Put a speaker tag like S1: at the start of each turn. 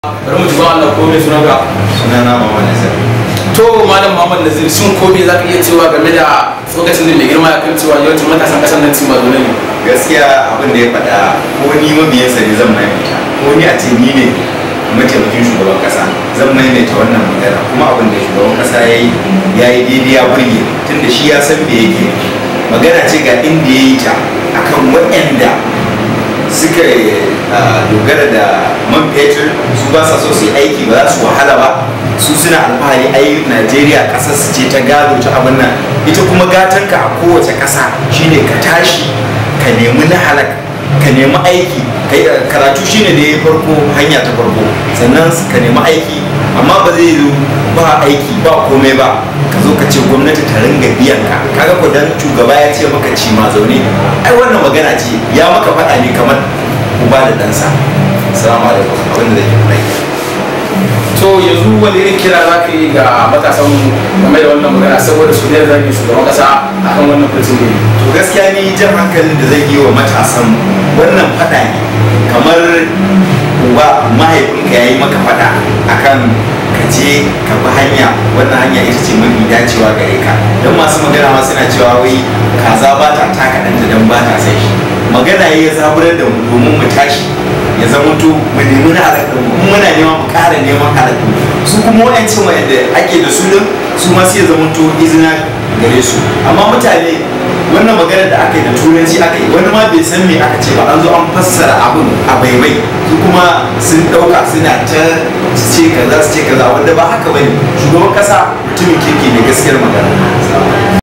S1: bari mu ji ba Allah ko me sunanka?
S2: Sunana Muhammad Nazeeru.
S1: To malam Muhammad Nazeeru sun ko me zaka iya cewa game da lokacin da mai girma ya kan cewa yawancin matasan kasar nan cin mazo ne?
S2: Gaskiya abin da ya faɗa ko ni mabiyansa ne zan maimaita, ko ni a ce ni ne mataimakin shugaban kasa zan maimaita wannan magana, kuma abin da shugaban kasa ya yi daidai ya burge tunda shi ya san me yake. Magana ce ga inda ya yi ta akan waɗanda suka dogara da man fetur, su ba sa so su yi aiki ba za su wahala ba, su suna alfahari ai Najeriya kasar su ce ta gado ta abin nan. Ita kuma gatanka a kowace kasa shine ka tashi ka nemi na halak, ka nemi aiki, karatu shine da ya farko, hanya ta farko, sannan ka nemi aiki. Amma ba zai zo ba aiki ba komai ba ka zo ka ce gwamnati ta ringa biyan ka. Kaga ko dan shugaba ya ce maka ci ma zaune, ai wannan magana ce ya maka faɗa ne kamar uba da ɗansa. Assalamu alaikum, abin da zai faɗa.
S1: To yanzu wani irin kira za ka yi ga matasan game da wannan magana saboda su ne zagin shugaban kasa akan wannan furcin ne?
S2: To gaskiya ni jan hankalin da zai yi wa matasan wannan faɗa ne kamar uba mahaifinka ya yi maka faɗa akan ka je ka bi hanya, wannan hanya ita ce mafi dacewa gare ka. Don masu magana ma suna cewa wai kaza ba ta taka ɗanta don ba ta sai shi. Magana ya zaburar da mu domin mu tashi ya zama to mu nemi na alaƙa, muna neman mu ƙara neman alaƙa. Su kuma wa'ancin wa'anda ake da su din su ma sai ya zama to izina gare su. Amma mutane wannan magana da aka yi da turanci aka yi, wani ma bai san me aka ce ba, an zo an fassara abin a baibai, su kuma sun ɗauka suna ta ce kaza su ce kaza, wanda ba haka bane. Shugaban kasa mutumin kirki ne, gaskiyar magana.